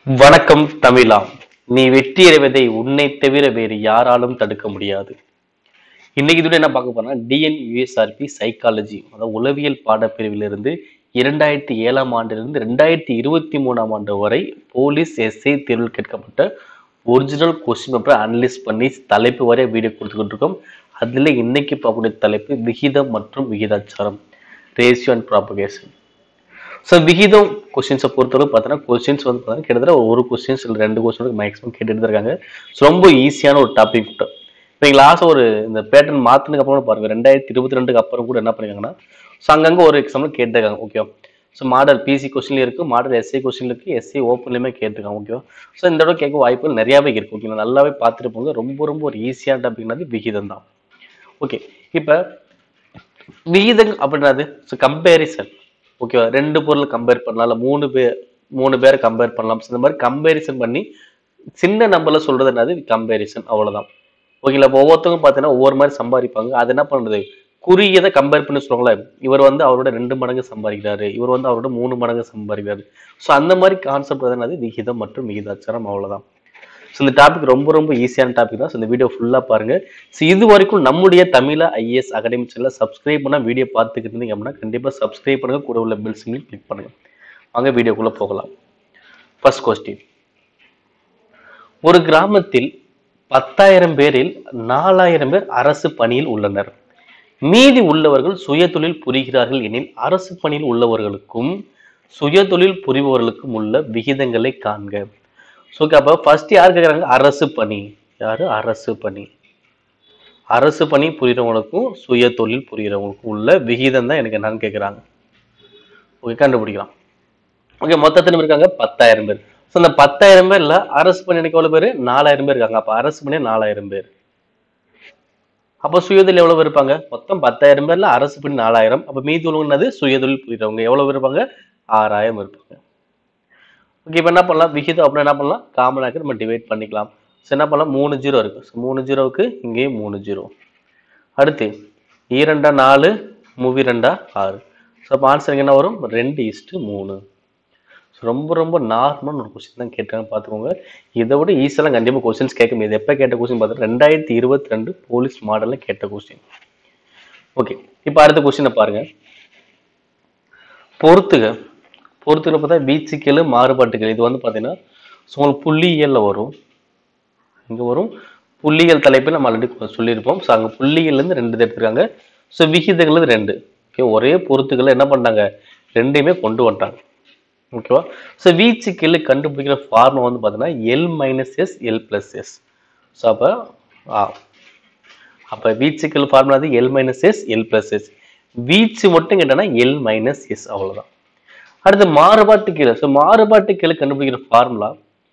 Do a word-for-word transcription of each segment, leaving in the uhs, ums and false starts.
வணக்கம் தமிழா. நீ வெற்றி அடைவதை உன்னை தவிர வேறு யாராலும் தடுக்க முடியாது. இன்னைக்கு இதுல என்ன பார்க்க போறோம்னா டிஎன்யூஎஸ்ஆர்பி சைக்காலஜி, அதாவது உளவியல் பாடப்பிரிவிலிருந்து இரண்டாயிரத்தி ஏழாம் ஆண்டிலிருந்து ரெண்டாயிரத்தி இருபத்தி மூணாம் ஆண்டு வரை போலீஸ் எஸ்ஐ தேர்வில் கேட்கப்பட்ட ஒரிஜினல் கொஸ்டின் பேப்பரை அனலைஸ் பண்ணி தலைப்பு வரை வீடியோ கொடுத்துக்கிட்டு இருக்கோம். அதுல இன்னைக்கு பார்க்கக்கூடிய தலைப்பு விகிதம் மற்றும் விகிதாச்சாரம், ரேஷியோ அண்ட் ப்ராபகேஷன். ஸோ விகிதம் கொஸ்டின்ஸை பொறுத்தவரை பார்த்தீங்கன்னா கொஸ்டின்ஸ் வந்து பார்த்தீங்கன்னா கிட்டத்தட்ட ஒரு கொஸ்டின்ஸ் இல்லை ரெண்டு கொஸ்டின் மேக்ஸிமம் கேட்டுட்டு இருக்காங்க. ஸோ ரொம்ப ஈஸியான ஒரு டாபிக் கூட. இப்போ நீங்கள் லாஸ்ட் ஒரு இந்த பேட்டர்ன் மாற்றினதுக்கு அப்புறம் பாருங்க, ரெண்டாயிரத்தி இருபத்தி ரெண்டுக்கு அப்புறம் கூட என்ன பண்ணிருக்காங்கன்னா ஸோ அங்கங்கே ஒரு எக்ஸாம்பிள் கேட்டிருக்காங்க. ஓகேவா? ஸோ மாடல் பிசி கொஸ்டின்ல இருக்கு, மாடல் எஸ்ஐ கொஸ்டின் இருக்கு, எஸ்ஐ ஓப்பன்லையுமே கேட்டிருக்காங்க. ஓகேவா? ஸோ இந்த தடவை கேட்க வாய்ப்புகள் நிறையாவே இருக்கு. ஓகேங்களா? நல்லாவே பார்த்துட்டு போங்க. ரொம்ப ரொம்ப ஒரு ஈஸியான டாபிக்னாது விகிதம் தான். ஓகே, இப்போ விகிதம் அப்படின்னாது ஸோ கம்பேரிசன். ஓகேவா? ரெண்டு பொருள் கம்பேர் பண்ணலாம், இல்லை மூணு பேர் மூணு பேரை கம்பேர் பண்ணலாம். இந்த மாதிரி கம்பேரிசன் பண்ணி சின்ன நம்பர்ல சொல்றது என்னது கம்பேரிசன், அவ்வளவுதான். ஓகேங்களா? இப்போ ஒவ்வொருத்தவங்க பார்த்தீங்கன்னா ஒவ்வொரு மாதிரி சம்பாதிப்பாங்க. அது என்ன பண்றது, குறியதை கம்பேர் பண்ணி சொல்லுவாங்களே, இவர் வந்து அவரோட ரெண்டு மடங்கு சம்பாதிக்கிறாரு, இவர் வந்து அவரோட மூணு மடங்கு சம்பாதிக்கிறாரு. ஸோ அந்த மாதிரி கான்செப்ட் என்னது விகிதம் மற்றும் விகிதாச்சாரம், அவ்வளவுதான். ஸோ இந்த டாபிக் ரொம்ப ரொம்ப ஈஸியான டாபிக் தான். ஸோ இந்த வீடியோ ஃபுல்லாக பாருங்க. ஸோ இது வரைக்கும் நம்முடைய Tamizha IAS academy channel subscribe பண்ணால் வீடியோ பார்த்துக்கிட்டு இருந்தீங்க அப்படின்னா கண்டிப்பாக சப்ஸ்கிரைப் பண்ணுங்க, கூட உள்ள பெல் சிம்பிள் கிளிக் பண்ணுங்க. வாங்க வீடியோக்குள்ள போகலாம். ஃபர்ஸ்ட் கொஸ்டின், ஒரு கிராமத்தில் பத்தாயிரம் பேரில் நாலாயிரம் பேர் அரசு பணியில் உள்ளனர். மீதி உள்ளவர்கள் சுயதொழில் புரிகிறார்கள் எனில் அரசு பணியில் உள்ளவர்களுக்கும் சுயதொழில் புரிபவர்களுக்கும் உள்ள விகிதங்களை காண்க. ஸோ அப்போ ஃபர்ஸ்ட் யார் கேட்குறாங்க, அரசு பணி. யாரு? அரசு பணி. அரசு பணி புரிகிறவங்களுக்கும் சுய தொழில் புரிகிறவங்களுக்கும் உள்ள விகிதம் தான் எனக்கு என்னன்னு கேட்குறாங்க. ஓகே, கண்டுபிடிக்கலாம். ஓகே, மொத்தத்தில் இருக்காங்க பத்தாயிரம் பேர். ஸோ அந்த பத்தாயிரம் பேர்ல அரசு பணி எனக்கு எவ்வளவு பேர்? நாலாயிரம் பேர் இருக்காங்க. அப்போ அரசு பணி நாலாயிரம் பேர். அப்போ சுயதொழில் எவ்வளவு பேர் இருப்பாங்க? மொத்தம் பத்தாயிரம் பேர்ல அரசு பணி நாலாயிரம். அப்போ மீதி உள்ளவங்க சுயதொழில் புரிகிறவங்க எவ்வளவு பேர் இருப்பாங்க? ஆறாயிரம் இருப்பாங்க. ஓகே, இப்போ என்ன பண்ணலாம், விகிதம் அப்படின்னா என்ன பண்ணலாம், காமனாக நம்ம டிவைட் பண்ணிக்கலாம். ஸோ என்ன பண்ணலாம், மூணு ஜீரோ இருக்கு. ஸோ மூணு ஜீரோவுக்கு இங்கேயும் மூணு ஜீரோ. அடுத்து ஈரெண்டா நாலு, மூவி ரெண்டா ஆறு. ஸோ அப்போ ஆன்சருக்கு என்ன வரும்? ரெண்டு இஸ்ட்டு மூணு. ஸோ ரொம்ப ரொம்ப நார்மலான ஒரு கொஸ்டின் தான் கேட்டாங்க, பார்த்துக்கோங்க. இதை விட ஈஸியெல்லாம் கண்டிப்பாக கொஸ்டின்ஸ் கேட்க முடியாது. எப்போ கேட்ட கொஸ்டின் பார்த்தா ரெண்டாயிரத்தி இருபத்தி ரெண்டு போலீஸ் மாடலில் கேட்ட கொஸ்டின். ஓகே, இப்போ அடுத்த கொஸ்டினை பாருங்க. பொறுத்துக. பொறுத்துகளை பார்த்தா வீச்சுக்கள் மாறுபாட்டுகள். இது வந்து பார்த்தீங்கன்னா உங்களுக்கு புள்ளியியல்ல வரும். இங்கே வரும் புள்ளிகள் தலைப்பில் நம்ம ஆல்ரெடி சொல்லியிருப்போம். ஸோ அங்கே புள்ளிகள்லேருந்து ரெண்டு எடுத்துருக்காங்க. ஸோ விகிதங்கள் ரெண்டு. ஓகே, ஒரே பொறுத்துக்களை என்ன பண்ணாங்க, ரெண்டையுமே கொண்டு வந்துட்டாங்க. ஓகேவா? ஸோ வீச்சுக்கள் கண்டுபிடிக்கிற ஃபார்முலா வந்து பார்த்தீங்கன்னா L minus S L plus S. So அப்போ ஆ அப்போ வீச்சுக்கள் ஃபார்முலா அது L minus S L plus S. வீச்சு மட்டும் கேட்டோன்னா எல் மைனஸ் எஸ், அவ்வளோதான். அடுத்து மாறுபாட்டு கீழே. ஸோ மாறுபாட்டு கீழே கண்டுபிடிக்கிற ஃபார்முலா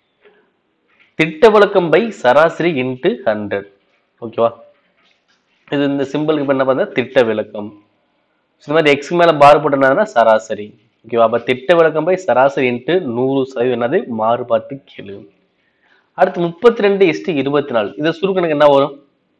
திட்ட விலக்கம் பை சராசரி இன்ட்டு ஹண்ட்ரட். ஓகேவா? இது இந்த சிம்பிளுக்கு இப்போ என்ன பண்ண திட்ட விலக்கம். இந்த மாதிரி எக்ஸ் மேல மாறுபட்டனா சராசரி. ஓகேவா? அப்போ திட்ட விலக்கம் பை சராசரி இன்ட்டு நூறு சதவீதம் என்னது மாறுபாட்டு கீழே. அடுத்து முப்பத்தி ரெண்டு இஸ்ட்டு இருபத்தி நாலு. இதை சுருக்கணுக்கு என்ன வரும்?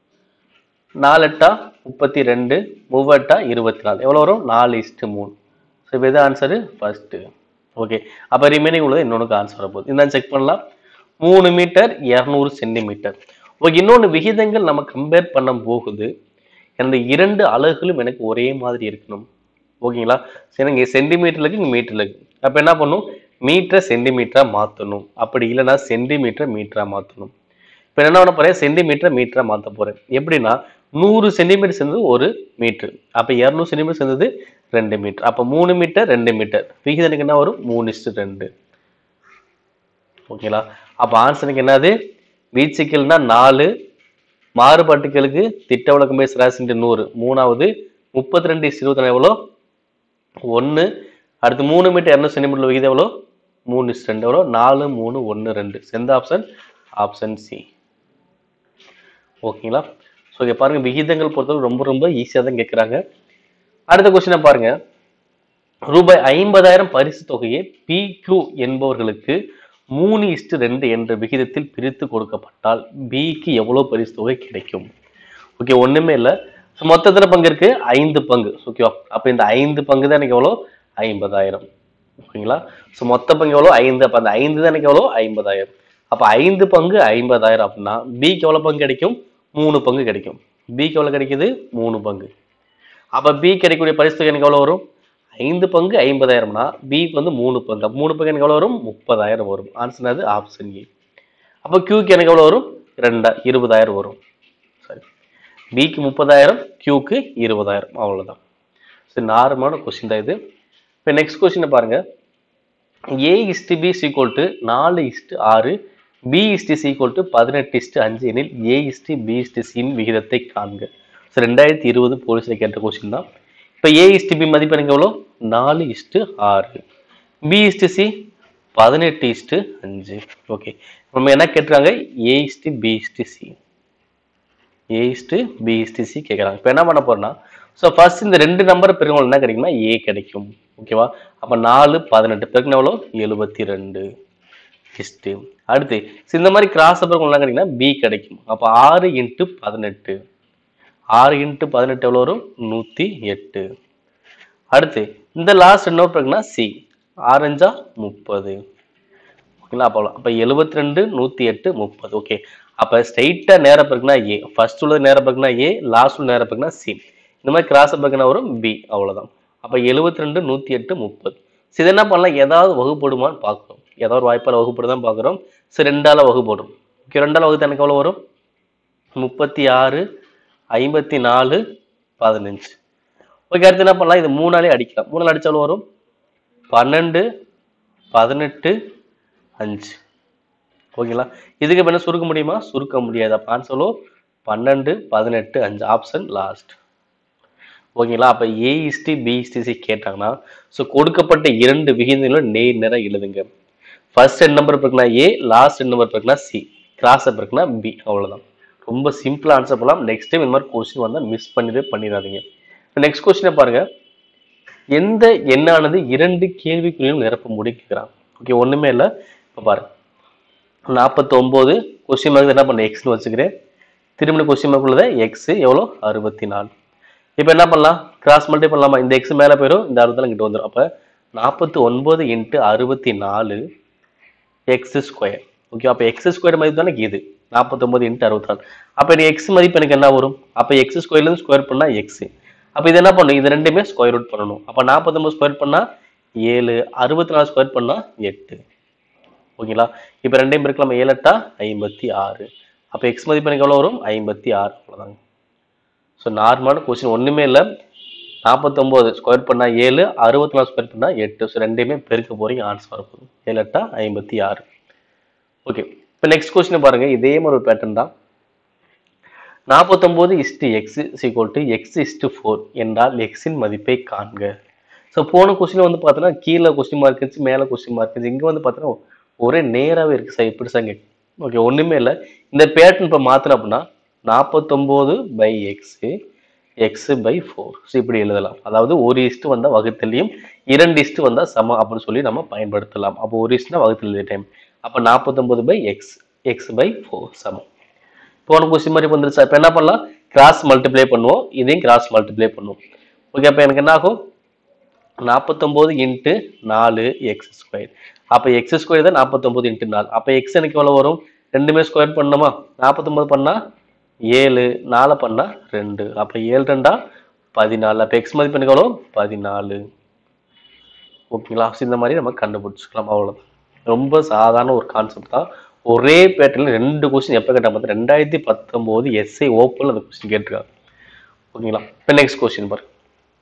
நாலு எட்டா முப்பத்தி ரெண்டு, மூவெட்டா இருபத்தி நாலு. எவ்வளோ வரும்? நாலு இஸ்ட்டு மூணு. ஸோ இப்போ எது ஆன்சரு? ஃபர்ஸ்ட். ஓகே, அப்போ ரிமைனிங் உள்ளது இன்னொன்று ஆன்சர் வரப்போகுது. இந்த செக் பண்ணலாம். மூணு மீட்டர் இரநூறு சென்டிமீட்டர். ஓகே, இன்னொன்று விகிதங்கள் நம்ம கம்பேர் பண்ண போகுது. அந்த இரண்டு அலகுகளும் எனக்கு ஒரே மாதிரி இருக்கணும். ஓகேங்களா? சரி, இங்கே சென்டிமீட்டர்ல இருக்கு, இங்கே மீட்டர்ல இருக்கு. அப்போ என்ன பண்ணும், மீட்டரை சென்டிமீட்டரா மாற்றணும். அப்படி இல்லைன்னா சென்டிமீட்டரை மீட்டரா மாற்றணும். இப்போ என்ன பண்ண போறேன், சென்டிமீட்டரை மீட்டரா மாற்ற போறேன். எப்படின்னா நூறு சென்டிமீட்டர் சேர்ந்தது ஒரு மீட்டர். அப்போ இரநூறு சென்டிமீட்டர் சேர்ந்தது ரெண்டு மீட்டர். அப்போ மூணு மீட்டர் ரெண்டு மீட்டர். விகிதனுக்கு என்ன வரும்? மூணு இஸ்டு ரெண்டு. ஓகேங்களா? அப்போ ஆன்சருக்கு என்னது? வீச்சுக்கள்னா நாலு, மாறுபாட்டுகளுக்கு திட்ட விலக்கம் பை சராசரி நூறு, மூணாவது முப்பத்தி ரெண்டு இஸ்டு இருபத்தி நாலு எவ்வளோ? ஒன்று. அடுத்து மூணு மீட்டர் இரநூறு சென்டிமீட்டர் விகிதம் எவ்வளோ? மூணு இஸ்டு ரெண்டு எவ்வளோ? நாலு மூணு ஒன்று ரெண்டு. எந்த ஆப்ஷன்? Option C. ஓகேங்களா? ஸோ இங்கே பாருங்க, விகிதங்கள் பொறுத்தவரை ரொம்ப ரொம்ப ஈஸியாக தான் கேட்குறாங்க. அடுத்த கொஸ்டினை பாருங்க. ரூபாய் ஐம்பதாயிரம் பரிசு தொகையை பி கியூ என்பவர்களுக்கு மூணு இஸ்டு ரெண்டு என்ற விகிதத்தில் பிரித்து கொடுக்கப்பட்டால் பிக்கு எவ்வளவு பரிசு தொகை கிடைக்கும்? ஓகே, ஒண்ணுமே இல்லை. மொத்தத்துல பங்கு இருக்கு ஐந்து பங்கு. ஓகேவா? அப்ப இந்த ஐந்து பங்கு தான் எனக்கு எவ்வளோ? ஐம்பதாயிரம். ஓகேங்களா? ஸோ மொத்த பங்கு எவ்வளோ? ஐந்து. அப்போ அந்த ஐந்து தான் எனக்கு எவ்வளோ? ஐம்பதாயிரம். அப்போ ஐந்து பங்கு ஐம்பதாயிரம் அப்படின்னா பிக்கு எவ்வளோ பங்கு கிடைக்கும்? மூணு பங்கு கிடைக்கும். பிக்கு எவ்வளோ கிடைக்குது? மூணு பங்கு. அப்போ பி கிடைக்கக்கூடிய பரிசு தொகை எனக்கு எவ்வளோ வரும்? ஐந்து பங்கு ஐம்பதாயிரம்னா பிக்கு வந்து மூணு பங்கு. அப்போ மூணு பங்கு எனக்கு எவ்வளோ வரும்? முப்பதாயிரம் வரும். ஆன்சர் அது ஆப்ஷன் ஏ. அப்போ கியூக்கு எனக்கு எவ்வளோ வரும்? ரெண்டா இருபதாயிரம் வரும். சரி, பிக்கு முப்பதாயிரம், கியூக்கு இருபதாயிரம், அவ்வளோதான். சரி, நார்மலான கொஸ்டின் தான் இது. இப்போ நெக்ஸ்ட் கொஸ்டினை பாருங்க. A is to B equal to நாலு இஸ்டு ஆறு, B is to C equal to பதினெட்டு இஸ்டு அஞ்சு எனில் ஏ இஸ்டு பி இஸ்டு சியின் விகிதத்தை காண்க. ஸோ ரெண்டாயிரத்தி இருபது போலீஸில் கேட்ட கொஸ்டின் தான். இப்போ ஏ இஸ்டு பி மதிப்பு எனக்கு எவ்வளோ? நாலு இஸ்டு ஆறு, பி இஸ்டு சி பதினெட்டு இஸ்டு அஞ்சு. ஓகே, நம்ம என்ன கேட்டுறாங்க? A is to B is to C, A is to B is to C கேட்குறாங்க. இப்போ என்ன பண்ண போறோம்னா, ஸோ ஃபர்ஸ்ட் இந்த ரெண்டு நம்பர் பெருங்க என்ன கிடைக்கும்னா ஏ கிடைக்கும். ஓகேவா? அப்போ நாலு பதினெட்டு பெருக்குனா எவ்வளோ? எழுபத்தி ரெண்டு இஸ்டு. அடுத்து இந்த மாதிரி கிராஸ் பெருங்க என்ன கிடைக்கும்னா பி கிடைக்கும். அப்போ ஆறு இன்ட்டு பதினெட்டு, ஆறு இன்ட்டு பதினெட்டு எவ்வளோ வரும்? நூற்றி எட்டு. அடுத்து இந்த லாஸ்ட் என்ன பெருக்குனா சி, ஆரஞ்சா முப்பது. ஓகேங்களா? அப்போ அப்போ எழுபத்தி ரெண்டு, நூற்றி எட்டு, முப்பது. ஓகே, அப்போ ஸ்ட்ரைட்டாக நேரம் பெருக்குனா ஏ, ஃபர்ஸ்ட் உள்ளது நேரம் பெருக்குனா ஏ, லாஸ்ட் உள்ள நேரம் பெருக்குனா சி. இந்த மாதிரி கிராஸ் பெருக்குனா வரும் பி, அவ்வளோதான். அப்போ எழுபத்தி ரெண்டு, நூற்றி எட்டு, முப்பது. இது என்ன பண்ணலாம்? ஏதாவது வகுப்படுமான்னு பார்க்குறோம். ஏதாவது வாய்ப்பால் வகுப்படு தான் பார்க்குறோம். சரி, ரெண்டால வகுப்படும். ஓகே, ரெண்டால வகுத்து எனக்கு எவ்வளோ வரும்? முப்பத்தி ஆறு, ஐம்பத்தி நாலு, பதினஞ்சு. ஓகே, அடுத்து என்ன பண்ணலாம்? இது மூணாலே அடிக்கலாம். மூணால் அடிச்சா எவ்வளோ வரும்? பன்னெண்டு, பதினெட்டு, அஞ்சு. ஓகேங்களா? இதுக்கு என்ன சுருக்க முடியுமா? சுருக்க முடியாது. அப்போ ஆன்சர் பன்னெண்டு, பதினெட்டு, அஞ்சு. Option last. ஓகேங்களா? அப்போ A is to B is to C கேட்டாங்கன்னா ஸோ கொடுக்கப்பட்ட இரண்டு விகிதங்களும் நேர் நேராக எழுதுங்க. ஃபர்ஸ்ட் என் நம்பர் இருக்குன்னா ஏ, லாஸ்ட் என் நம்பர் இருக்குன்னா சி, கிராஸ் அப் இருக்குன்னா பி, அவ்வளோதான். ரொம்ப சிம்பிளாக ஆன்சர் பண்ணலாம். நெக்ஸ்ட் டைம் இந்த மாதிரி கொஸ்டின் வந்தால் மிஸ் பண்ணிடவே பண்ணிடாதீங்க. நெக்ஸ்ட் கொஸ்டினை பாருங்க. எந்த எண்ணானது இரண்டு கேள்விக்குறியும் நிரப்ப முடிக்கிறான்? ஓகே, ஒன்றுமே இல்லை. இப்போ பாருங்க, நாற்பத்தி ஒன்பது கொஸ்டின் மார்க் என்ன பண்ண எக்ஸ்னு வச்சுக்கிறேன். திரும்ப கொஸ்டின் மார்க் உள்ளதை எக்ஸ் எவ்வளோ? அறுபத்தி நாலு. இப்போ என்ன பண்ணலாம்? கிராஸ் மல்டி பண்ணலாமா? இந்த எக்ஸ் மேலே போயிடும், இந்த அறுபத்தி நாலு கிட்ட வந்துடும். அப்போ நாற்பத்தி ஒன்பது இன்ட்டு அறுபத்தி நாலு எக்ஸ் ஸ்கொயர். ஓகே, அப்போ எக்ஸ் ஸ்கொயர் மதிப்பு தானே இது, நாற்பத்தி ஒன்பது இன்ட்டு அறுபத்தி நாலு. அப்போ நீ எக்ஸ் மதிப்பு எனக்கு என்ன வரும்? அப்போ எக்ஸ் ஸ்கொயர்லேருந்து ஸ்கொயர் பண்ணால் எக்ஸ். அப்போ இது என்ன பண்ணும்? இது ரெண்டுமே ஸ்கொயர் ரூட் பண்ணணும். அப்போ நாற்பத்தி ஒன்பது ஸ்கொயர் பண்ணால் ஏழு, அறுபத்தி நாலு ஸ்கொயர் பண்ணால் எட்டு. ஓகேங்களா? இப்போ ரெண்டையும் இருக்கலாம். ஏழு எட்டா ஐம்பத்தி ஆறு. அப்போ எக்ஸ் மதிப்பு எனக்கு எவ்வளோ வரும்? ஐம்பத்தி ஆறு. அவ்வளோதாங்க. ஸோ நார்மலான கொஸ்டின் ஒன்றுமே இல்லை. நாற்பத்தொம்போது ஸ்கொயர் பண்ணால் ஏழு, அறுபத்தி நாலு ஸ்கொயர் பண்ணால் எட்டு. ஸோ ரெண்டையுமே பெருக்க போறீங்க, ஆன்சர் வரப்போகுது. ஏழு எட்டா ஐம்பத்தி ஆறு. ஓகே, இப்போ நெக்ஸ்ட் கொஸ்டின் பாருங்க. இதே மாதிரி ஒரு பேட்டர்ன் தான். நாற்பத்தொம்போது is to x equal to x is to four என்றால் எக்ஸின் மதிப்பை காண்க. ஸோ போன கொஸ்டின் வந்து பார்த்தோன்னா கீழே கொஸ்டின் மார்க் இருந்துச்சு, மேலே கொஸ்டின் மார்க் இருந்துச்சு. இங்கே வந்து பார்த்தோன்னா ஒரே நேராகவே இருக்குது சார். எப்படி சார் கேட்கு? ஓகே, ஒன்றுமே இல்லை. இந்த பேட்டர்ன் இப்போ மாற்றின அப்படின்னா நாற்பத்தொம்போது by x, x by four. So இப்படி எழுதலாம். அதாவது ஒரு இஸ்ட்டு வந்தால் வகுத்தலையும், இரண்டு இஸ்ட்டு வந்தால் சமம் அப்படின்னு சொல்லி நம்ம பயன்படுத்தலாம். அப்போ ஒரு இஸ்ட்னா வகுத்தல் டைம். அப்போ நாற்பத்தொம்போது by x, x by four சமம். போன கொஸ்டின் மாதிரி வந்துருச்சா? இப்போ என்ன பண்ணலாம்? கிராஸ் மல்டிப்ளை பண்ணுவோம், இதையும் கிராஸ் மல்டிப்ளை பண்ணுவோம். ஓகே, அப்போ எனக்கு என்ன ஆகும்? நாற்பத்தொம்போது இன்ட்டு நாலு எக்ஸ் ஸ்கொயர். அப்போ எக்ஸ் ஸ்கொயர் தான் நாற்பத்தொம்போது இன்ட்டு நாலு. அப்போ எக்ஸ் எனக்கு எவ்வளோ வரும்? ரெண்டுமே ஸ்கொயர் பண்ணணுமா? நாற்பத்தொம்போது பண்ணால் ஏழு, நாலு பண்ணால் ரெண்டு. அப்போ ஏழு ரெண்டா பதினாலு. அப்போ எக்ஸ் மதிப்பு எனக்கு எவ்வளோ? பதினாலு. ஓகேங்களா? இந்த மாதிரி நம்ம கண்டுபிடிச்சிக்கலாம். அவ்வளோதான். ரொம்ப சாதாரண ஒரு கான்செப்ட் தான். ஒரே பேட்டர்ல ரெண்டு கொஸ்டின் எப்போ கேட்டால் பார்த்தா ரெண்டாயிரத்தி பத்தொம்போது எஸ்ஐ ஓப்பனில் அந்த கொஸ்டின் கேட்டிருக்காங்க. ஓகேங்களா? இப்போ நெக்ஸ்ட் கொஸ்டின் பாருங்க.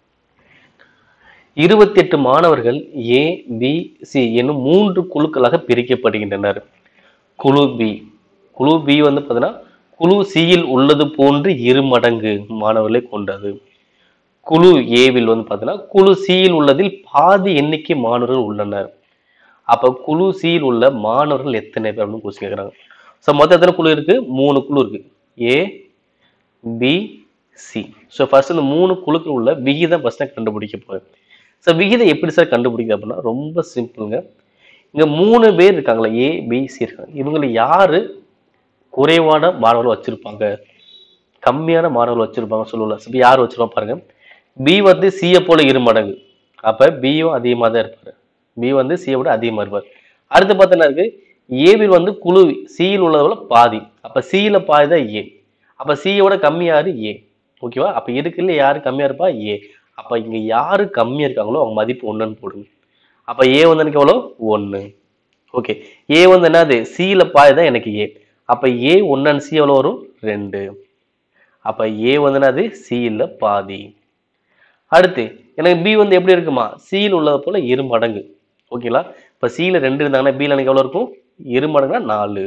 இருபத்தி எட்டு மாணவர்கள் ஏ, பி, சி என்னும் மூன்று குழுக்களாக பிரிக்கப்படுகின்றனர். குழு பி, குழு பி வந்து பார்த்தீங்கன்னா குழு சியில் உள்ளது போன்று இரு மடங்கு மாணவர்களை கொண்டது. குழு ஏவில் வந்து பார்த்தீங்கன்னா குழு சியில் உள்ளதில் பாதி எண்ணிக்கை மாணவர்கள் உள்ளனர். அப்போ குழு சியில் உள்ள மாணவர்கள் எத்தனை பேர் அப்படின்னு கொஸ்டின் கேட்குறாங்க. ஸோ மொத்தம் எத்தனை குழு இருக்கு? மூணு குழு இருக்கு. A, B, C. So first இந்த மூணு குழுக்கள் உள்ள விகிதம் ஃபர்ஸ்ட் கண்டுபிடிக்க போறேன். ஸோ விகிதம் எப்படி சார் கண்டுபிடிக்க அப்படின்னா ரொம்ப சிம்பிளுங்க. இங்க மூணு பேர் இருக்காங்களா, ஏ, பி, சி இருக்காங்க. இவங்களை யாரு குறைவான மாணவர்கள் வச்சிருப்பாங்க, கம்மியான மாணவர்கள் வச்சிருப்பாங்க சொல்லல. இப்போ யார் வச்சிருப்பா பாருங்க. பி வந்து சியை போல இரு மடங்கு. அப்ப பியும் அதிகமாக தான் இருப்பாரு. B வந்து C விட அதிகமா இருப்பார். அடுத்து பார்த்தா இருக்கு ஏவில் வந்து குழு சியில் உள்ளதோட பாதி. அப்ப சியில பாதி தான் ஏ. அப்ப சியோட கம்மி யாரு ஏ. ஓகேவா? அப்ப இருக்குல்ல யாரு கம்மியா இருப்பா ஏ. அப்ப இங்க யாரு கம்மியா இருக்காங்களோ அவங்க மதிப்பு ஒண்ணுன்னு போடுங்க. அப்ப ஏ வந்து எனக்கு எவ்வளவு ஒன்னு. ஓகே. ஏ வந்து என்னது சியில பாதி தான் எனக்கு ஏ. அப்ப ஏ ஒன்னு சி எவ்வளவு வரும் ரெண்டு. அப்ப ஏ வந்து என்னது சியில பாதி. அடுத்து எனக்கு பி வந்து எப்படி இருக்குமா சியில் உள்ளது போல இரு மடங்கு. ஓகேங்களா? இப்ப சியில ரெண்டு இருந்தாங்கன்னா பில எனக்கு எவ்வளவு இருக்கும் இரு மடங்குனா நாலு.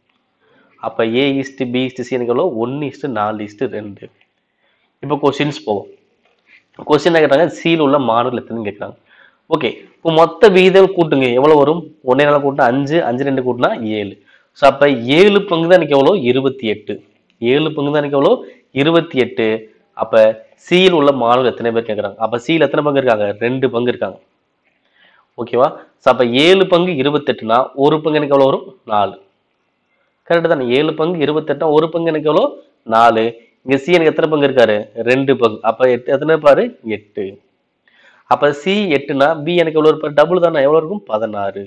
அப்ப ஏ இஸ்ட் பி இஸ்ட் சி எனக்கு எவ்வளவு ஒன்னு இஸ்ட் நாலு இஸ்ட் ரெண்டு. இப்போ கொஸ்டின்ஸ் போவோம். கொஸ்டின் என்ன கேட்டாங்க சியில் உள்ள மாணவர்கள் எத்தனைன்னு கேட்கறாங்க. ஓகே. இப்போ மொத்த விகிதம் கூட்டுங்க எவ்வளவு வரும் ஒன்னே நாள் கூட்டினா அஞ்சு அஞ்சு ரெண்டு கூட்டினா ஏழு. ஸோ அப்ப ஏழு பங்கு தான் எனக்கு எவ்வளவு இருபத்தி எட்டு. ஏழு பங்கு தான் எனக்கு எவ்வளவு இருபத்தி எட்டு. அப்ப சியில் உள்ள மாணவர்கள் எத்தனை பேர் கேட்கறாங்க. அப்ப சியில் எத்தனை பங்கு இருக்காங்க ரெண்டு பங்கு இருக்காங்க. ஓகேவா? ஸோ அப்ப ஏழு பங்கு இருபத்தெட்டுனா ஒரு பங்கு எனக்கு எவ்வளவு வரும் நாலு. கரெக்ட் தானே ஏழு பங்கு இருபத்தெட்டா ஒரு பங்கு எனக்கு எவ்வளோ நாலு. இங்க சி எனக்கு எத்தனை பங்கு இருக்காரு ரெண்டு பங்கு. அப்ப எட்டு எத்தனை பாரு எட்டு. அப்ப சி எட்டுனா பி எனக்கு எவ்வளவு இருப்பாரு டபுள் தானே எவ்வளவு இருக்கும் பதினாறு.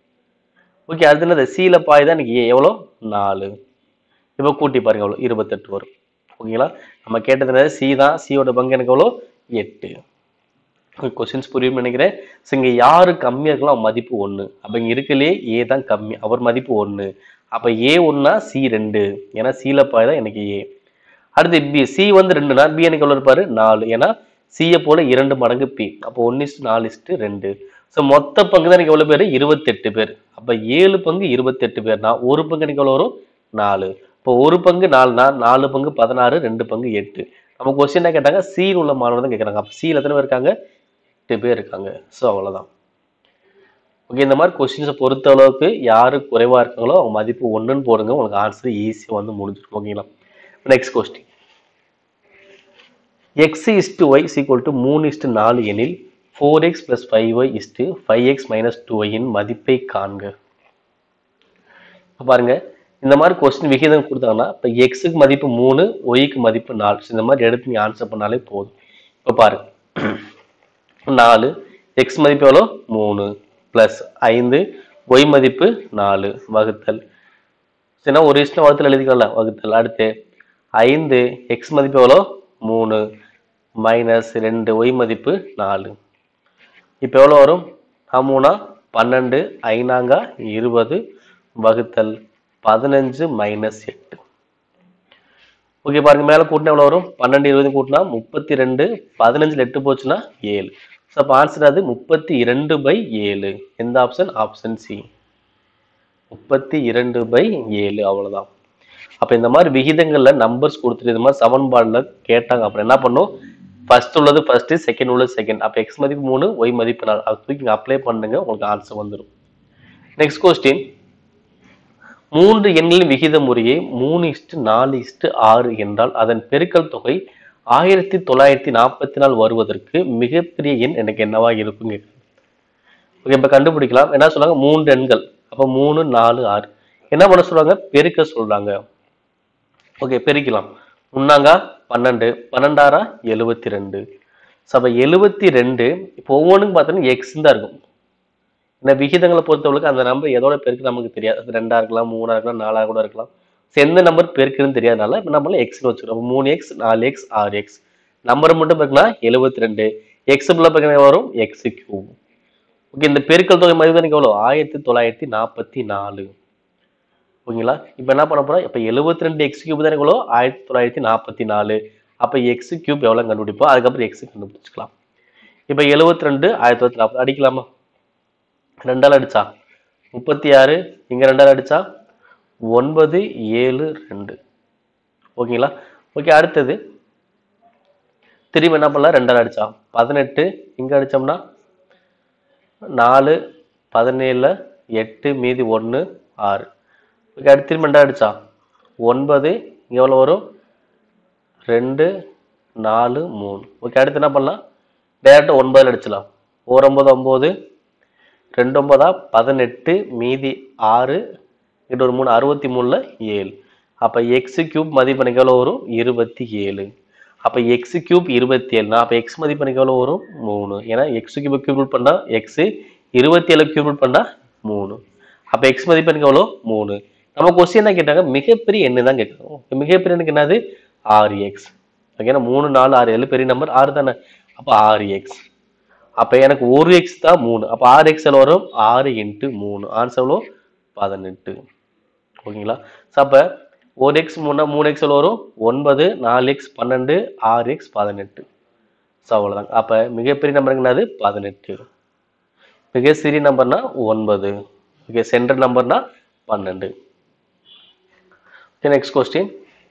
ஓகே. அது என்னது சில பாய் தான் எனக்கு ஏ எவ்வளோ நாலு. இப்போ கூட்டி பாருங்க எவ்வளோ இருபத்தெட்டு வரும். ஓகேங்களா? நம்ம கேட்டது சி தான் சியோட பங்கு எனக்கு எவ்வளோ எட்டு. கொஸ்டின்ஸ் புரியும் நினைக்கிறேன். ஸோ இங்க யாரு கம்மியா இருக்கலாம் அவன் மதிப்பு ஒண்ணு. அப்ப இங்க இருக்கலே ஏ தான் கம்மி அவர் மதிப்பு ஒண்ணு. அப்ப ஏ ஒன்னா சி ரெண்டு. ஏன்னா சில பாய் தான் எனக்கு ஏ. அடுத்து பி சி வந்து ரெண்டுனா பி எனக்கு எவ்வளவு இருப்பாரு நாலு. ஏன்னா சியை போல இரண்டு மடங்கு பி. அப்போ ஒன்னு இஸ்ட் நாலு இஸ்ட் ரெண்டு. ஸோ மொத்த பங்கு தான் எனக்கு எவ்வளவு பேரு இருபத்தெட்டு பேர். அப்ப ஏழு பங்கு இருபத்தெட்டு பேர்னா ஒரு பங்கு எனக்கு எவ்வளவு வரும் நாலு. இப்போ ஒரு பங்கு நாலுனா நாலு பங்கு பதினாறு ரெண்டு பங்கு எட்டு. நம்ம கொஸ்டின் என்ன கேட்டாங்க சியில் உள்ள மாணவர் தான் கேட்கறாங்க. அப்ப சியில் எத்தனை பேர் இருக்காங்க எட்டு பேர் இருக்காங்க. ஸோ அவ்வளவுதான். ஓகே. இந்த மாதிரி கொஸ்டின்ஸை பொறுத்த அளவுக்கு யாரு குறைவா இருக்காங்களோ அவங்க மதிப்பு ஒண்ணுன்னு போடுங்க. உங்களுக்கு ஆன்சர் ஈஸியா வந்து முடிஞ்சிடும். ஓகேங்களா? Next question x is to y is equal to மூணு is to நாலு எனில் four x plus five y is to five x minus two y இன் மதிப்பை காண்க. பாருங்க இந்த மாதிரி கொஸ்டின் விகிதம் கொடுத்தாங்கன்னா இப்போ எக்ஸுக்கு மதிப்பு மூணு ஒய்க்கு மதிப்பு நாலு. இந்த மாதிரி எடுத்து நீ ஆன்சர் பண்ணாலே போதும். இப்போ பாருங்க நாலு எக்ஸ் மதிப்பு எவ்வளோ மூணு பிளஸ் ஐந்து ஒய் மதிப்பு நாலு வகுத்தல். சரினா ஒரு இஷ்டம் வகுத்தல் எழுதிக்கலாம் வகுத்தல். அடுத்து ஐந்து எக்ஸ் மதிப்பு எவ்வளோ மூணு மைனஸ் ரெண்டு ஒய் மதிப்பு நாலு. இப்போ எவ்வளோ வரும் மூணா பன்னெண்டு ஐநாங்கா இருபது வகுத்தல் பதினஞ்சு மைனஸ் எட்டு. ஓகே பாருங்க மேலே கூட்டினா எவ்வளோ வரும் பன்னெண்டு இருபது கூட்டினா முப்பத்தி ரெண்டு பதினஞ்சுல எட்டு போச்சுன்னா ஏழு. ஸோ அப்போ ஆன்சர் அது முப்பத்தி இரண்டு பை ஏழு. எந்த ஆப்ஷன் ஆப்ஷன் சி முப்பத்தி இரண்டு பை ஏழு. அவ்வளோதான். அப்போ இந்த மாதிரி விகிதங்கள்ல நம்பர்ஸ் கொடுத்துட்டு இந்த மாதிரி சமன்பாடுல கேட்டாங்க அப்புறம் என்ன பண்ணும் ஃபர்ஸ்ட் உள்ளது ஃபர்ஸ்ட் செகண்ட் உள்ளது செகண்ட். அப்போ எக்ஸ் மதிப்பு மூணு ஒய் மதிப்பு நாலு. அது தூக்கி இங்கே அப்ளை பண்ணுங்க உங்களுக்கு ஆன்சர் வந்துடும். நெக்ஸ்ட் கொஸ்டின் மூன்று எண்களின் விகித முறையை மூணு இஸ்டு நாலு இஸ்டு ஆறு என்றால் அதன் பெருக்கல் தொகை ஆயிரத்தி தொள்ளாயிரத்தி நாற்பத்தி நாலு வருவதற்கு மிகப்பெரிய எண் எனக்கு என்னவா இருக்குங்க. ஓகே இப்போ கண்டுபிடிக்கலாம். என்ன சொல்றாங்க மூன்று எண்கள். அப்போ மூணு நாலு ஆறு என்ன பண்ண சொல்றாங்க பெருக்க சொல்றாங்க. ஓகே பெருக்கலாம். முன்னாங்கா பன்னெண்டு பன்னெண்டாரா எழுபத்தி ரெண்டு. அப்ப எழுபத்தி ரெண்டு இப்போ ஒவ்வொன்றுக்கும் பார்த்தோன்னா எக்ஸ் தான் இருக்கும். இந்த விகிதங்களை பொறுத்தவரைக்கும் அந்த நம்பர் எதோட பெருக்கு நமக்கு தெரியாது. அது ரெண்டா இருக்கலாம் மூணா இருக்கலாம் நாலா கூட இருக்கலாம். எந்த நம்பர் பெருக்குன்னு தெரியாதனால இப்போ நம்மள எக்ஸ்னு வச்சுக்கிறோம். மூணு எக்ஸ் நாலு எக்ஸ் ஆறு எக்ஸ் நம்பர் மட்டும் பெருக்குனா எழுபத்தி ரெண்டு எக்ஸ் புள்ள பெருக்கினா வரும் எக்ஸ் கியூப். ஓகே இந்த பெருக்கல் தொகை மதிப்பு எனக்கு எவ்வளோ ஆயிரத்தி தொள்ளாயிரத்தி நாற்பத்தி நாலு. ஓகேங்களா? இப்போ என்ன பண்ண போறோம் இப்போ எழுபத்தி ரெண்டு எக்ஸ் கியூப் தான் எவ்வளோ ஆயிரத்தி தொள்ளாயிரத்தி நாற்பத்தி நாலு. அப்போ எக்ஸ் கியூப் எவ்வளோ கண்டுபிடிப்போம் அதுக்கப்புறம் எக்ஸ் கண்டுபிடிச்சிக்கலாம். இப்போ எழுபத்தி ரெண்டு ஆயிரத்தி தொள்ளாயிரத்தி நாற்பது அடிக்கலாமா ரெண்டால் அடிச்சா முப்பத்தி ஆறு இங்க ரெண்டால் அடிச்சா ஒன்பது ஏழு ரெண்டு. ஓகேங்களா? ஓகே அடுத்தது திரும்பி என்ன பண்ணலாம் ரெண்டால் அடிச்சா பதினெட்டு இங்க அடிச்சோம்னா நாலு பதினேழுல எட்டு மீதி ஒன்று ஆறு. ஓகே அடுத்து திரும்பி ரெண்டால் அடிச்சா ஒன்பது இங்க எவ்வளோ வரும் ரெண்டு நாலு மூணு. ஓகே அடுத்து என்ன பண்ணலாம் டேரக்டா ஒன்பதுல அடிச்சலாம். ஒரு ஒன்பது ஒன்பது ரெண்டு ஒன்பதா பதினெட்டு மீதி ஆறு இது ஒரு மூணு அறுபத்தி மூணுல ஏழு. அப்ப எக்ஸ் கியூப் மதிப்பு எனக்கு எவ்வளவு வரும் இருபத்தி ஏழு. அப்ப எக்ஸ் கியூப் இருபத்தி ஏழுனா அப்ப எக்ஸ் மதிப்பு எனக்கு எவ்வளவு வரும் மூணு. ஏன்னா எக்ஸ் கியூப் கியூப் பண்ணா எக்ஸ் இருபத்தி ஏழு கியூப் ரூட் பண்ணா மூணு. அப்ப எக்ஸ் மதிப்பு எனக்கு எவ்வளோ மூணு. நம்ம கொஸ்டின் என்ன கேட்டாங்க, மிகப்பெரிய எண்ணு தான் கேட்கணும். மிகப்பெரிய எண்ணுக்கு என்னது ஆறு எக்ஸ். ஓகேனா மூணு நாலு ஆறு ஏழு பெரிய நம்பர் ஆறு தானே. அப்ப ஆறு எக்ஸ். அப்ப எனக்கு ஒரு எக்ஸ் தான் மூணு. அப்ப ஆறு எக்ஸ் எவ்வளோ வரும், ஆறு இன்ட்டு மூணு. ஆன்சர் எவ்வளோ பதினெட்டு. ஓகேங்களா. அப்ப ஒரு எக்ஸ் மூணு மூணு எக்ஸ் எவ்வளோ வரும் ஒன்பது, நாலு எக்ஸ் பன்னெண்டு, ஆறு எக்ஸ் பதினெட்டு. ஸோ அவ்வளோதாங்க. அப்ப மிகப்பெரிய நம்பருக்கு என்னது பதினெட்டு. மிக சிறிய நம்பர்னா ஒன்பது. ஓகே, சென்ட்ரல் நம்பர்னா பன்னெண்டு. நெக்ஸ்ட் கொஸ்டின்,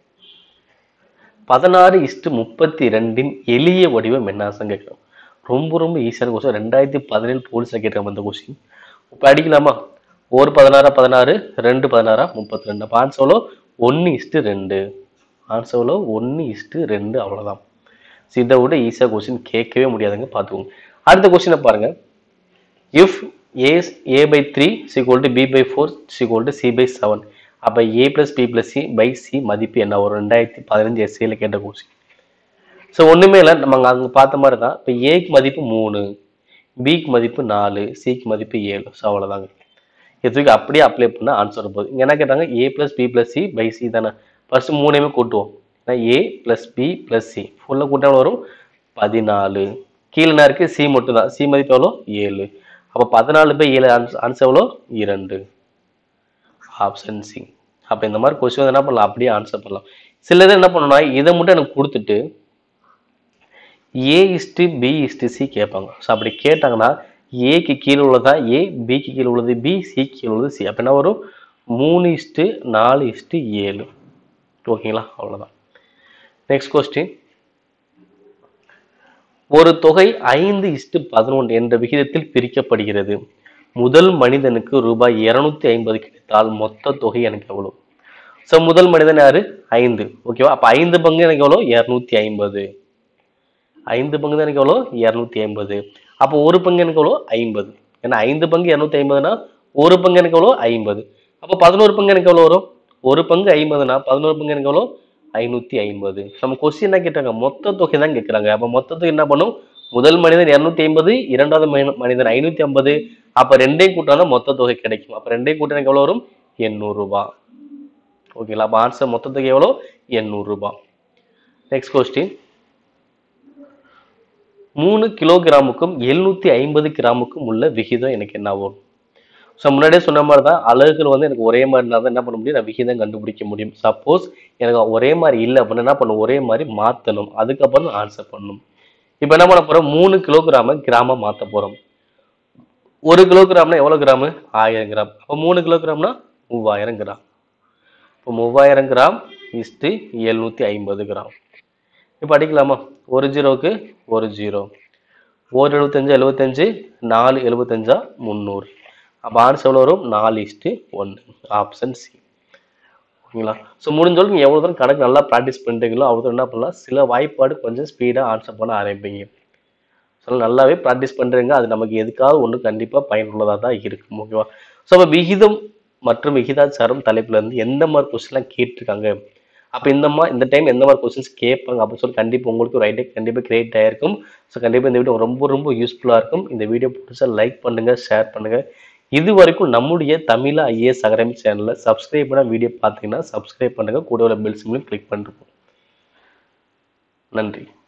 பதினாறு இஸ்டு முப்பத்தி ரெண்டின் எளிய வடிவம் என்ன கேட்கிறோம். ரொம்ப ரொம்ப ஈஸியான கொஸ்டின். ரெண்டாயிரத்தி பதினேழு போலீஸ்ல கேட்கிறோம் இந்த கொஸ்டின். இப்போ அடிக்கலாமா. ஒரு பதினாறா பதினாறு, ரெண்டு பதினாறா முப்பத்தி ரெண்டு. அப்போ ஆன்சர் ஒன்று இஸ்டு ரெண்டு. ஆன்சர் ஒன்று இஸ்டு ரெண்டு. அவ்வளோதான். இதை விட ஈஸியாக கொஸ்டின் கேட்கவே முடியாதுங்க, பார்த்துக்கோங்க. அடுத்த கொஸ்டினை பாருங்க. If A A by three equal to B by four equal to C by seven. அப்போ A plus B plus C by C மதிப்பு என்ன வரும். ரெண்டாயிரத்தி பதினஞ்சு எஸ்ஏல கேட்ட கொஸ்டின். ஸோ ஒன்றுமே இல்லை, நம்ம அங்கே பார்த்த மாதிரி தான். இப்போ ஏக்கு மதிப்பு மூணு, பிக்கு மதிப்பு நாலு, சிக்கு மதிப்பு ஏழு. ஸோ அவ்வளோதாங்க. இதுக்கு அப்படியே அப்ளை பண்ண ஆன்சர் போகுது. இங்கே என்ன கேட்டாங்க, A plus B plus C by C தானே. ஃபர்ஸ்ட் மூணையுமே கூட்டுவோம். A plus B plus C ஃபுல்லாக கூட்ட வரும் பதினாலு. கீழே என்ன இருக்கு, சி மட்டும் தான். சி மதிப்பு எவ்வளோ ஏழு. அப்போ பதினாலு பை ஏழு ஆன்சர் எவ்வளோ இரண்டு. Option C. அப்போ இந்த மாதிரி கொஸ்டின் என்ன பண்ணலாம், அப்படியே ஆன்சர் பண்ணலாம். சில இது என்ன பண்ணணும்னா இதை மட்டும் எனக்கு கொடுத்துட்டு A is to B is to C கேட்பாங்க. ஸோ அப்படி கேட்டாங்கன்னா ஏக்கு கீழே உள்ளதா ஏ, பிக்கு கீழே உள்ளது பி, சி கீழே உள்ளது சி. அப்போ என்ன வரும் மூணு இஸ்டு நாலு இஸ்டு ஏழு. ஓகேங்களா, அவ்வளோதான். நெக்ஸ்ட் கொஸ்டின், ஒரு தொகை ஐந்து இஸ்டு பதினொன்று என்ற விகிதத்தில் பிரிக்கப்படுகிறது. முதல் மனிதனுக்கு ரூபாய் இருநூத்தி ஐம்பது கிடைத்தால் மொத்த தொகை எனக்கு எவ்வளவு. ஸோ முதல் மனிதன் யாரு, ஐந்து. ஓகேவா. அப்போ ஐந்து பங்கு எனக்கு எவ்வளோ இருநூத்தி ஐம்பது. ஐந்து பங்கு தான் எனக்கு எவ்வளோ இருநூத்தி ஐம்பது. அப்போ ஒரு பங்கு எனக்கு எவ்வளோ ஐம்பது. ஏன்னா ஐந்து பங்கு இருநூத்தி ஐம்பதுனா ஒரு பங்கு எனக்கு எவ்வளோ ஐம்பது. அப்போ பதினோரு பங்கு எனக்கு எவ்வளோ வரும், ஒரு பங்கு ஐம்பதுனா பதினோரு பங்கு எனக்கு எவ்வளோ ஐநூத்தி ஐம்பது. நம்ம கொஸ்டின் என்ன கேட்டாங்க, மொத்த தொகை தான் கேட்குறாங்க. அப்போ மொத்த தொகை என்ன பண்ணும், முதல் மனிதன் இருநூத்தி ஐம்பது, இரண்டாவது மனிதன் ஐநூத்தி ஐம்பது. அப்போ ரெண்டையும் கூட்டானா மொத்த தொகை கிடைக்கும். அப்போ ரெண்டையும் கூட்ட எனக்கு எவ்வளோ வரும் எண்ணூறு ரூபாய். ஓகேங்களா. அப்போ ஆன்சர் மொத்த தொகை எவ்வளோ எண்ணூறு ரூபாய். நெக்ஸ்ட் கொஸ்டின், மூணு கிலோகிராமுக்கும் எழுநூத்தி ஐம்பது கிராமுக்கும் உள்ள விகிதம் எனக்கு என்ன வரும். ஸோ முன்னாடியே சொன்ன மாதிரி தான், அலகுகள் வந்து எனக்கு ஒரே மாதிரி இருந்தால் தான் என்ன பண்ண முடியும், நான் விகிதம் கண்டுபிடிக்க முடியும். சப்போஸ் எனக்கு ஒரே மாதிரி இல்லை அப்படின்னா என்ன பண்ணும், ஒரே மாதிரி மாற்றணும். அதுக்கப்புறம் தான் ஆன்சர் பண்ணணும். இப்போ என்ன பண்ண போகிறோம், மூணு கிலோகிராம கிராம மாற்ற போகிறோம். ஒரு கிலோகிராம்னா எவ்வளோ கிராமு, ஆயிரம் கிராம். அப்போ மூணு கிலோகிராம்னா மூவாயிரம் கிராம். இப்போ மூவாயிரம் கிராம் இஸ்டு எழுநூத்தி ஐம்பது கிராம். இப்போ அடிக்கலாமா, ஒரு ஜீரோவுக்கு ஒரு ஜீரோ, ஒரு எழுபத்தஞ்சு எழுபத்தஞ்சு, நாலு எழுபத்தஞ்சா முந்நூறு. அப்போ ஆன்சர் எவ்வளோ வரும் நாலு இஸ்டு ஒன்று. Option C. ஓகேங்களா. ஸோ முடிஞ்சளவுக்கு நீங்கள் எவ்வளோ தூரம் கணக்கு நல்லா ப்ராக்டிஸ் பண்ணுறீங்களோ அவ்வளோ தூரம் என்ன பண்ணலாம், சில வாய்ப்பாடு கொஞ்சம் ஸ்பீடாக ஆன்சர் பண்ண ஆரம்பிப்பீங்க. ஸோ நல்லாவே ப்ராக்டிஸ் பண்ணுறீங்க. அது நமக்கு எதுக்காவது ஒன்று கண்டிப்பாக பயனுள்ளதாக தான் இருக்கும். ஓகேவா. ஸோ அப்போ விகிதம் மற்றும் விகிதாச்சாரம் தலைப்புல இருந்து எந்த மாதிரி கொஸ்டின்லாம் கேட்டிருக்காங்க, அப்போ இந்த மாதிரி இந்த டைம் எந்த மாதிரி கொஸ்டின்ஸ் கேட்பாங்க அப்படின்னு சொல்லி கண்டிப்பாக உங்களுக்கு ஒரு ஐடியா கண்டிப்பாக கிரியேட் ஆகிருக்கும். ஸோ கண்டிப்பாக இந்த வீடியோ ரொம்ப ரொம்ப யூஸ்ஃபுல்லாக இருக்கும். இந்த வீடியோ பிடிச்சா லைக் பண்ணுங்கள், ஷேர் பண்ணுங்கள். இது வரைக்கும் நம்முடைய தமிழ் ஐஏஎஸ் அகாடமி சேனலில் சப்ஸ்கிரைப் பண்ண வீடியோ பார்த்தீங்கன்னா சப்ஸ்கிரைப் பண்ணுங்கள். கூட உள்ள பெல் சிம்லையும் கிளிக் பண்ணிருக்கோம். நன்றி.